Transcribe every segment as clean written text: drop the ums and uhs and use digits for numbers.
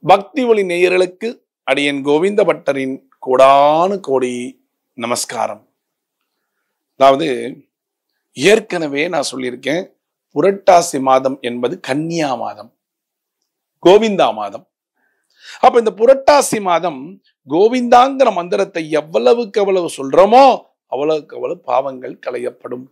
பக்தி ஒளி நேயர்களுக்கு அடியன் கோவிந்த பட்டரின் கோடானு கோடி நமஸ்காரம். அதாவது ஏற்கனவே நான் சொல்லியிருக்கேன், புரட்டாசி மாதம் என்பது கன்னியா மாதம், கோவிந்தா மாதம். அப்ப இந்த புரட்டாசி மாதம் கோவிந்தாங்கிற மந்திரத்தை எவ்வளவுக்கு எவ்வளவு சொல்றோமோ அவ்வளவுக்கு அவ்வளவு பாவங்கள் களையப்படும்.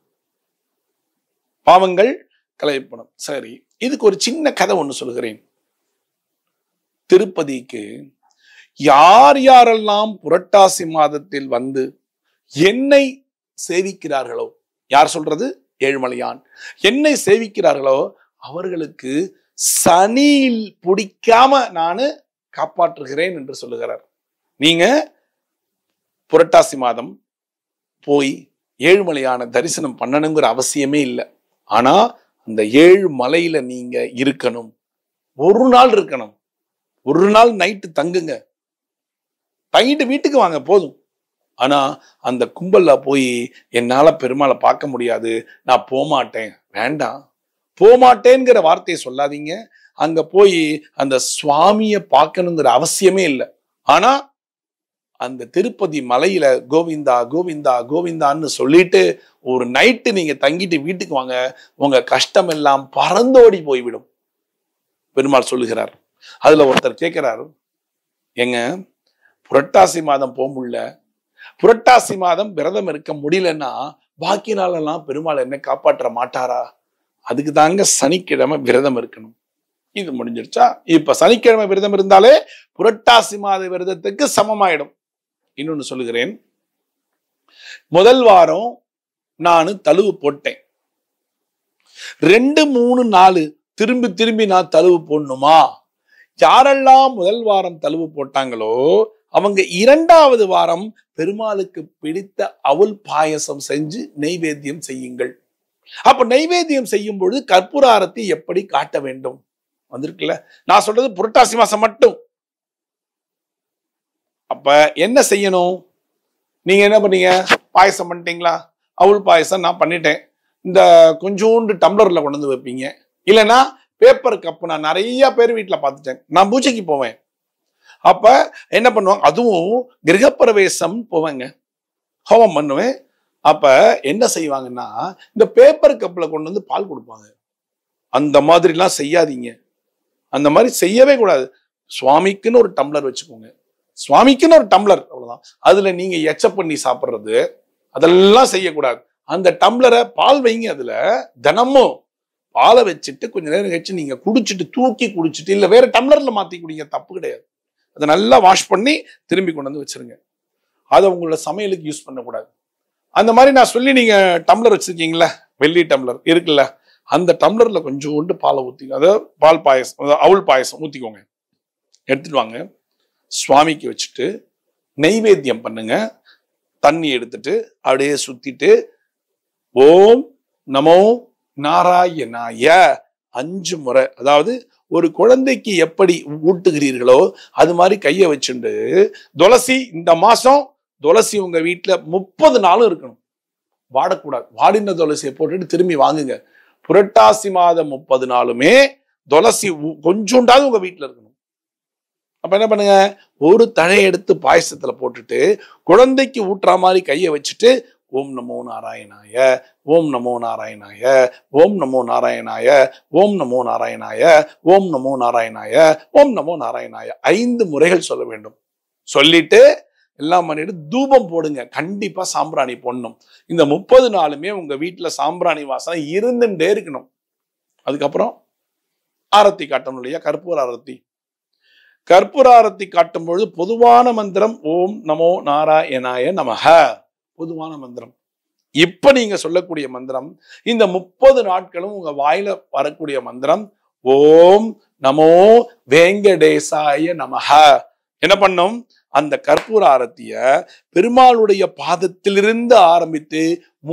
சரி, இதுக்கு ஒரு சின்ன கதை ஒண்ணு சொல்கிறேன். திருப்பதிக்கு யார் யாரெல்லாம் புரட்டாசி மாதத்தில் வந்து என்னை சேவிக்கிறார்களோ, யார் சொல்றது? ஏழுமலையான். என்னை சேவிக்கிறார்களோ அவர்களுக்கு சனியில் பிடிக்காம நானு காப்பாற்றுகிறேன் என்று சொல்லுகிறார். நீங்க புரட்டாசி மாதம் போய் ஏழுமலையான தரிசனம் பண்ணணுங்கிற அவசியமே இல்லை. ஆனா அந்த ஏழு மலையில நீங்க இருக்கணும், ஒரு நாள் இருக்கணும். ஒரு நாள் நைட்டு தங்குங்க, தங்கிட்டு வீட்டுக்கு வாங்க போதும். ஆனா அந்த கும்பல்ல போய் என்னால பெருமாளை பார்க்க முடியாது, நான் போமாட்டேன், வேண்டாம். போமாட்டேங்கிற வார்த்தையை சொல்லாதீங்க. அங்க போய் அந்த சுவாமிய பார்க்கணுங்கிற அவசியமே இல்லை. ஆனா அந்த திருப்பதி மலையில கோவிந்தா கோவிந்தா கோவிந்தான்னு சொல்லிட்டு ஒரு நைட்டு நீங்க தங்கிட்டு வீட்டுக்கு வாங்க, உங்க கஷ்டம் எல்லாம் பறந்தோடி போய்விடும் பெருமாள் சொல்லுகிறார். அதுல ஒருத்தர் கேட்கிறார், எங்க புரட்டாசி மாதம் போக முடியல, புரட்டாசி மாதம் விரதம் இருக்க முடியலன்னா பாக்கி நாளெல்லாம் பெருமாள் என்ன காப்பாற்ற மாட்டாரா? அதுக்கு தாங்க சனிக்கிழமை விரதம் இருக்கணும். இது முடிஞ்சிருச்சா? இப்ப சனிக்கிழமை விரதம் இருந்தாலே புரட்டாசி மாத விரதத்துக்கு சமமாயிடும். இன்னொன்னு சொல்லுகிறேன், முதல் வாரம் நானு தழுவு போட்டேன், 2, 3, 4 திரும்பி திரும்பி நான் தழுவு போடணுமா? யாரெல்லாம் முதல் வாரம் தழுவு போட்டாங்களோ அவங்க 2வது வாரம் பெருமாளுக்கு பிடித்த அவுல் பாயசம் செஞ்சு நைவேத்தியம் செய்யுங்கள். அப்ப நைவேத்தியம் செய்யும் பொழுது கற்பூர ஆரத்தி எப்படி காட்ட வேண்டும் வந்திருக்குல்ல. நான் சொல்றது புரட்டாசி மாசம் மட்டும். அப்ப என்ன செய்யணும்? நீங்க என்ன பண்ணீங்க? பாயசம் பண்ணிட்டீங்களா? அவுல் பாயசம் நான் பண்ணிட்டேன். இந்த கொஞ்சோண்டு டம்ளர்ல கொண்டு வந்து வைப்பீங்க, இல்லைன்னா பேப்பர் கப்பு. நான் நிறைய பேர் வீட்டுல பார்த்துட்டேன். நான் பூஜைக்கு போவேன், அப்ப என்ன பண்ணுவாங்க, அதுவும் கிரகப்பிரவேசம் போவேங்க, ஹோமம் பண்ணுவேன். அப்ப என்ன செய்வாங்கன்னா இந்த பேப்பர் கப்ல கொண்டு வந்து பால் கொடுப்பாங்க. அந்த மாதிரிலாம் செய்யாதீங்க, அந்த மாதிரி செய்யவே கூடாது. சுவாமிக்குன்னு ஒரு டம்ளர் வச்சுக்கோங்க, சுவாமிக்குன்னு ஒரு டம்ளர், அவ்வளவுதான். அதுல நீங்க எச்ச பண்ணி சாப்பிடுறது அதெல்லாம் செய்யக்கூடாது. அந்த டம்ளரை பால் வைங்க, அதுல தினமும் பாலை வச்சுட்டு கொஞ்ச நேரம் கழிச்சு நீங்க குடிச்சிட்டு தூக்கி குடிச்சிட்டு இல்ல வேற டம்ளர்ல மாத்தி குடிங்க, தப்பு கிடையாது. அதை நல்லா வாஷ் பண்ணி திரும்பி கொண்டு வந்து வச்சிருங்க. அதை உங்களோட சமையலுக்கு யூஸ் பண்ணக்கூடாது. அந்த மாதிரி நான் சொல்லி நீங்க டம்ளர் வச்சிருக்கீங்களா, வெள்ளி டம்ளர் இருக்குல்ல, அந்த டம்ளர்ல கொஞ்சோண்டு பாலை ஊத்திக்கோங்க, அதாவது பால் பாயசம் அவுல் பாயசம் ஊத்திக்கோங்க, எடுத்துட்டு வாங்க, சுவாமிக்கு வச்சுட்டு நெய்வேத்தியம் பண்ணுங்க. தண்ணி எடுத்துட்டு அப்படியே சுத்திட்டு ஓம் நமோ நாராயணாய 5 முறை, அதாவது ஒரு குழந்தைக்கு எப்படி ஊட்டுகிறீர்களோ அது மாதிரி கையை வச்சுண்டு துளசி, இந்த மாசம் துளசி உங்க வீட்டுல 30 நாளும் இருக்கணும், வாடக்கூடாது. வாடின துளசியை போட்டுட்டு திரும்பி வாங்குங்க. புரட்டாசி மாதம் 30 நாளுமே துளசி கொஞ்சோண்டாவது உங்க வீட்டுல இருக்கணும். அப்ப என்ன பண்ணுங்க, ஒரு தழை எடுத்து பாயசத்துல போட்டுட்டு குழந்தைக்கு ஊட்டுற மாதிரி கையை வச்சுட்டு ஓம் நமோ நாராயணாய, ஓம் நமோ நாராயணாய, ஓம் நமோ நாராயணாய, ஓம் நமோ நாராயணாய, ஓம் நமோ நாராயணாய, ஓம் நமோ நாராயணாய 5 முறைகள் சொல்ல வேண்டும். சொல்லிட்டு எல்லாம் பண்ணிட்டு தூபம் போடுங்க. கண்டிப்பா சாம்பிராணி போடணும். இந்த 30 நாளுமே உங்க வீட்டுல சாம்பிராணி வாசனை இருந்துட்டே இருக்கணும். அதுக்கப்புறம் ஆரத்தி காட்டணும் இல்லையா, கற்பூர ஆரத்தி. கற்பூர ஆரத்தி காட்டும் பொழுது பொதுவான மந்திரம் ஓம் நமோ நாராயணாய நமஹ, பொதுவான மந்திரம். இப்ப நீங்க சொல்லக்கூடிய மந்திரம், இந்த 30 நாட்களும் உங்க வாயில வரக்கூடிய மந்திரம் ஓம் நமோ வேங்கடேசாய நமஹ. என்ன பண்ணும், அந்த கற்பூர ஆரத்திய பெருமாளுடைய பாதத்திலிருந்து ஆரம்பித்து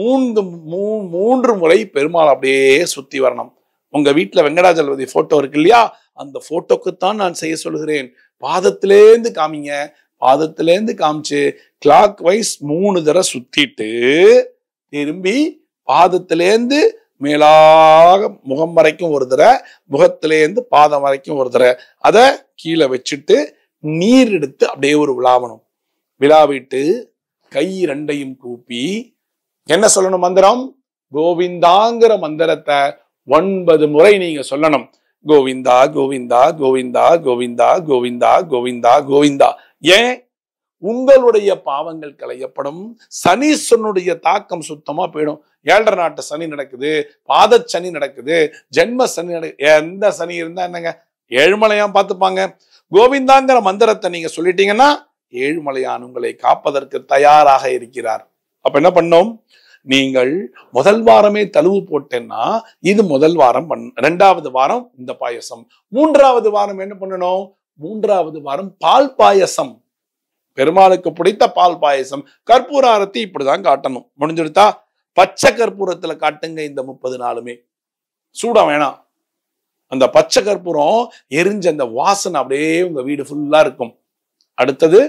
3 முறை பெருமாள் அப்படியே சுத்தி வரணும். உங்க வீட்டுல வெங்கடாஜலபதி போட்டோ இருக்கு இல்லையா, அந்த போட்டோக்குத்தான் நான் செய்ய சொல்கிறேன். பாதத்திலேந்து காமிங்க, பாதத்திலேந்து காமிச்சு கிளாக் வைஸ் 3 தடவை சுத்திட்டு திரும்பி பாதத்திலேந்து மேலாக முகம் வரைக்கும் ஒரு தடவை, முகத்திலேருந்து பாதம் வரைக்கும் ஒரு தடவை அதை கீழே வச்சுட்டு நீர் எடுத்து அப்படியே ஒரு விழாவணும். விழாவிட்டு கை ரெண்டையும் கூப்பி என்ன சொல்லணும்? மந்திரம் கோவிந்தாங்கிற மந்திரத்தை 9 முறை நீங்க சொல்லணும். கோவிந்தா கோவிந்தா கோவிந்தா கோவிந்தா கோவிந்தா கோவிந்தா கோவிந்தா. ஏன்? உங்களுடைய பாவங்கள் களையப்படும். சனீஸ்வரனுடைய தாக்கம் சுத்தமா போயிடும். 7.5 நாட்டு சனி நடக்குது, பாத சனி நடக்குது, ஜென்ம சனி எந்த சனி இருந்தா என்னங்க, ஏழுமலையான் பார்த்துப்பாங்க. கோவிந்தாங்கிற மந்திரத்தை நீங்க சொல்லிட்டீங்கன்னா ஏழுமலையான் உங்களை காப்பதற்கு தயாராக இருக்கிறார். அப்ப என்ன பண்ணோம்? நீங்கள் முதல் வாரமே தழுவு போட்டேன்னா இது முதல் வாரம் 2வது வாரம் இந்த பாயசம். 3வது வாரம் என்ன பண்ணணும்? 3வது வாரம் பால் பாயசம். பெருமாளுக்கு பிடித்த பால் பாயசம். கற்பூர ஆரத்தி இப்படிதான் காட்டணும். முடிஞ்சுடுத்தா? பச்சை கற்பூரத்துல காட்டுங்க. இந்த 30 நாளுமே சூடா வேணாம். அந்த பச்சை கற்பூரம் எரிஞ்ச அந்த வாசனை அப்படியே உங்க வீடு ஃபுல்லா இருக்கும். அடுத்தது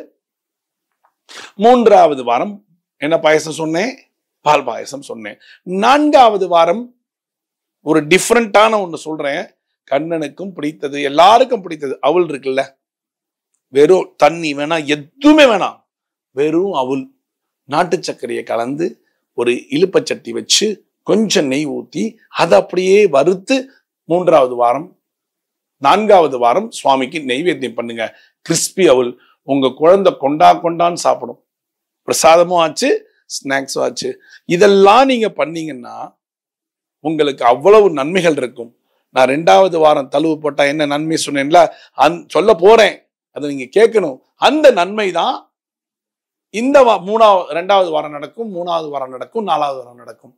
3வது வாரம் என்ன பாயசம் சொன்னேன்? பால் பாயசம் சொன்னேன். 4வது வாரம் ஒரு டிஃப்ரெண்டான ஒண்ணு சொல்றேன். கண்ணனுக்கும் பிடித்தது, எல்லாருக்கும் பிடித்தது அவல் இருக்குல்ல, வெறும் தண்ணி வேணாம், எதுவுமே வேணாம், வெறும் அவல், நாட்டு சர்க்கரையை கலந்து ஒரு இலுப்பச்சட்டி வச்சு கொஞ்சம் நெய் ஊத்தி அதை அப்படியே வறுத்து 3வது வாரம் 4வது வாரம் சுவாமிக்கு நெய்வேத்தியம் பண்ணுங்க. கிறிஸ்பி அவல். உங்க குழந்தை கொண்டான்னு சாப்பிடும். பிரசாதமும் ஆச்சு, ஸ்நாக்ஸும் ஆச்சு. இதெல்லாம் நீங்க பண்ணீங்கன்னா உங்களுக்கு அவ்வளவு நன்மைகள் இருக்கும். நான் 2வது வாரம் தழுவு போட்டா என்ன நன்மை சொன்னேன்ல, சொல்ல போறேன், அதை நீங்க கேட்கணும். அந்த நன்மை தான் இந்த 2வது வாரம் நடக்கும், 3வது வாரம் நடக்கும், 4வது வாரம் நடக்கும்.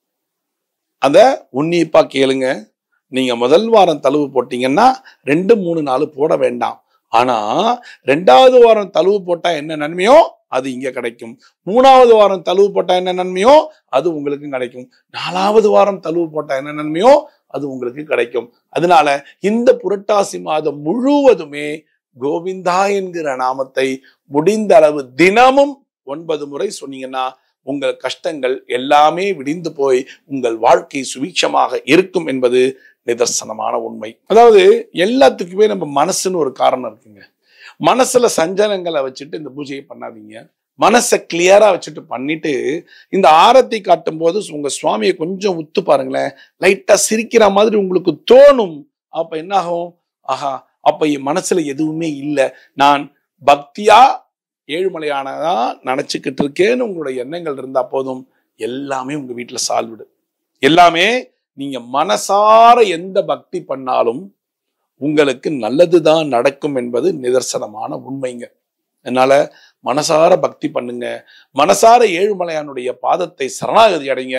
அத உன்னிப்பா கேளுங்க. நீங்க முதல் வாரம் தழுவு போட்டீங்கன்னா 2, 3 நாள் போட வேண்டாம். ஆனா 2வது வாரம் தழுவு போட்டா என்ன நன்மையோ அது இங்க கிடைக்கும். 3வது வாரம் தழுவு போட்டா என்ன நன்மையோ அது உங்களுக்கு கிடைக்கும். 4வது வாரம் தழுவு போட்டா என்ன நன்மையோ அது உங்களுக்கு கிடைக்கும். அதனால இந்த புரட்டாசி மாதம் முழுவதுமே கோவிந்தா என்கிற நாமத்தை முடிந்த அளவு தினமும் 9 முறை சொன்னீங்கன்னா உங்கள் கஷ்டங்கள் எல்லாமே விடிந்து போய் உங்கள் வாழ்க்கை சுபிட்சமாக இருக்கும் என்பது நிதர்சனமான உண்மை. அதாவது எல்லாத்துக்குமே நம்ம மனசுன்னு ஒரு காரணம் இருக்குங்க. மனசுல சஞ்சலங்களை வச்சுட்டு இந்த பூஜையை பண்ணாதீங்க. மனசை கிளியரா வச்சுட்டு பண்ணிட்டு இந்த ஆரத்தி காட்டும் போது உங்க சுவாமியை கொஞ்சம் உத்து பாருங்களேன். லைட்டா சிரிக்கிற மாதிரி உங்களுக்கு தோணும். அப்ப என்ன ஆகும்? ஆஹா, அப்ப என் மனசுல எதுவுமே இல்லை, நான் பக்தியா ஏழுமலையானதான் நினைச்சுக்கிட்டு இருக்கேன்னு உங்களுடைய எண்ணங்கள் இருந்தா போதும். எல்லாமே உங்க வீட்டுல சால்விடு. எல்லாமே நீங்க மனசார எந்த பக்தி பண்ணாலும் உங்களுக்கு நல்லதுதான் நடக்கும் என்பது நிதர்சனமான உண்மைங்க. அதனால மனசார பக்தி பண்ணுங்க. மனசார ஏழுமலையானுடைய பாதத்தை சரணாகதி அடைங்க.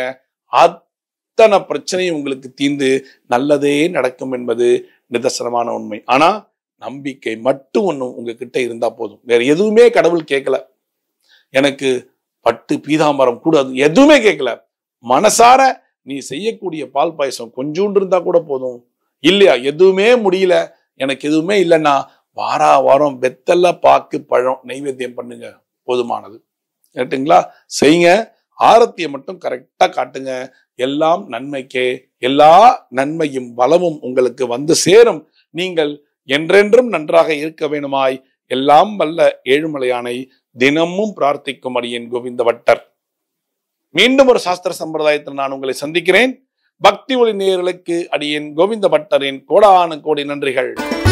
அத்தனை பிரச்சனையும் உங்களுக்கு தீர்ந்து நல்லதே நடக்கும் என்பது நிதர்சனமான உண்மை. ஆனா நம்பிக்கை மட்டும் ஒண்ணு உங்ககிட்ட இருந்தா போதும். வேற எதுவுமே கடவுள் கேட்கல. எனக்கு பட்டு பீதாம்பரம் கூட எதுவுமே கேட்கல. மனசார நீ செய்யக்கூடிய பால் பாயசம் கொஞ்சோண்டு இருந்தா கூட போதும். இல்லையா, எதுவுமே முடியல, எனக்கு எதுவுமே இல்லைன்னா வாரம் வெத்தலை பாக்கு பழம் நைவேத்தியம் பண்ணுங்க, போதுமானது. கேட்டுங்களா? செய்யுங்க. ஆரத்தியை மட்டும் கரெக்டா காட்டுங்க. எல்லாம் நன்மைக்கே. எல்லா நன்மையும் பலமும் உங்களுக்கு வந்து சேரும். நீங்கள் என்றென்றும் நன்றாக இருக்க வேணுமாய் எல்லாம் வல்ல ஏழுமலையானை தினமும் பிரார்த்திக்கும் அடியேன் கோவிந்த பட்டர். மீண்டும் ஒரு சாஸ்திர சம்பிரதாயத்தில் நான் உங்களை சந்திக்கிறேன். பக்தி ஒளி நேயர்களுக்கு அடியேன் கோவிந்த பட்டரின் கோடான கோடி நன்றிகள்.